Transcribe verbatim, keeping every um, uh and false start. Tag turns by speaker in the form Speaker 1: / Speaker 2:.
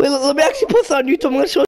Speaker 1: Wait, let me actually put this on YouTube. I'm gonna show